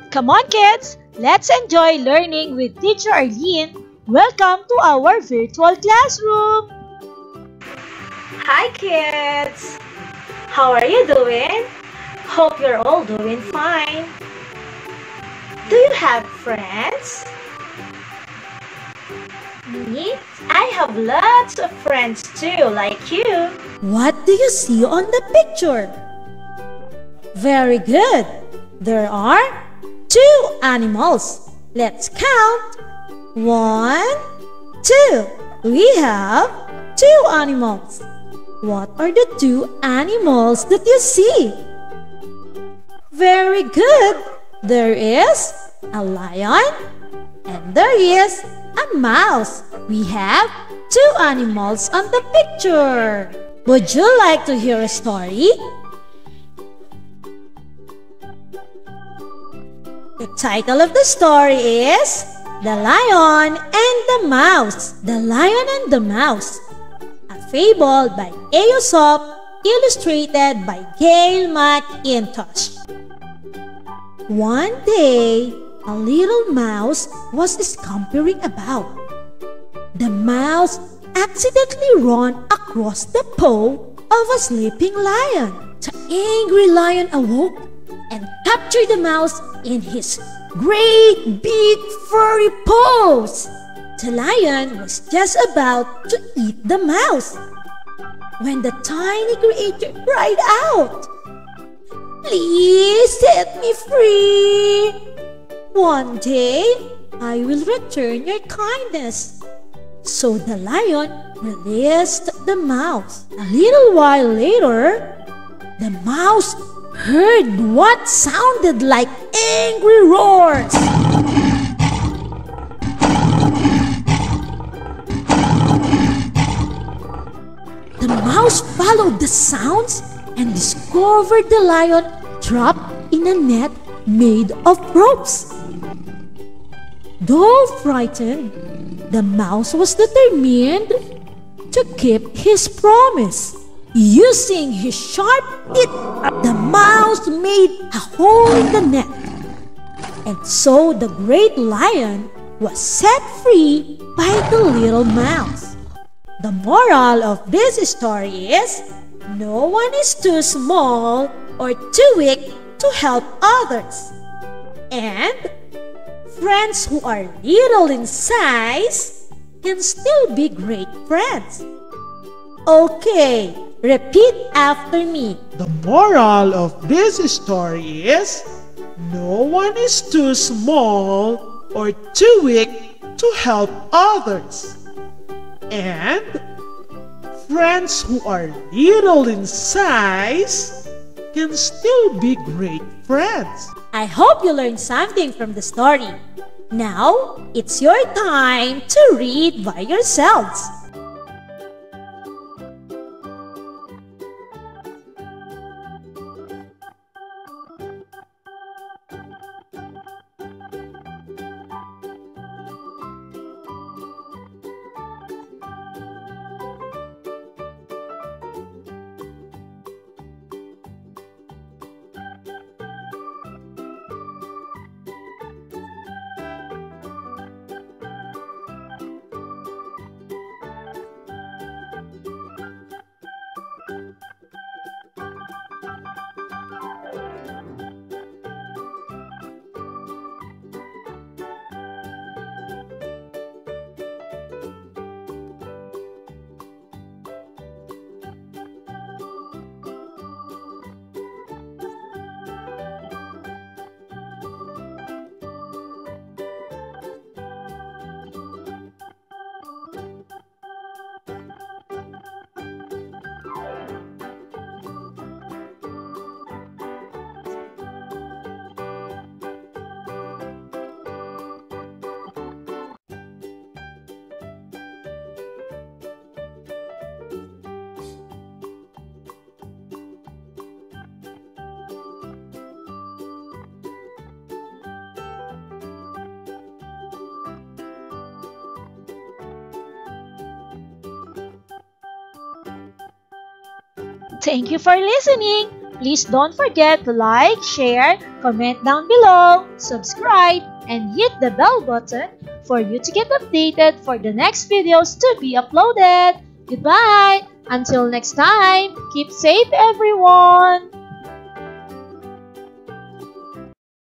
Come on, kids! Let's enjoy learning with Teacher Arlene. Welcome to our virtual classroom! Hi, kids! How are you doing? Hope you're all doing fine. Do you have friends? Me? I have lots of friends too, like you. What do you see on the picture? Very good. There are 2 animals. Let's count. 1, 2. We have 2 animals. What are the 2 animals that you see? Very good. There is a lion and there is a mouse. We have 2 animals on the picture. Would you like to hear a story? The title of the story is The Lion and the Mouse. The Lion and the Mouse. A fable by Aesop, illustrated by Gail McIntosh. One day, a little mouse was scampering about. The mouse accidentally ran across the paw of a sleeping lion. The angry lion awoke and captured the mouse in his great big furry paws. The lion was just about to eat the mouse when the tiny creature cried out, "Please set me free. One day I will return your kindness." So the lion released the mouse. A little while later, the mouse heard what sounded like angry roars. The mouse followed the sounds and discovered the lion trapped in a net made of ropes. Though frightened, the mouse was determined to keep his promise. Using his sharp teeth, the mouse made a hole in the net. And so the great lion was set free by the little mouse. The moral of this story is, no one is too small or too weak to help others. And friends who are little in size can still be great friends. Okay, repeat after me. The moral of this story is, no one is too small or too weak to help others. And friends who are little in size can still be great friends. I hope you learned something from the story. Now, it's your time to read by yourselves. Thank you for listening. Please don't forget to like, share, comment down below, subscribe, and hit the bell button for you to get updated for the next videos to be uploaded. Goodbye! Until next time, keep safe everyone!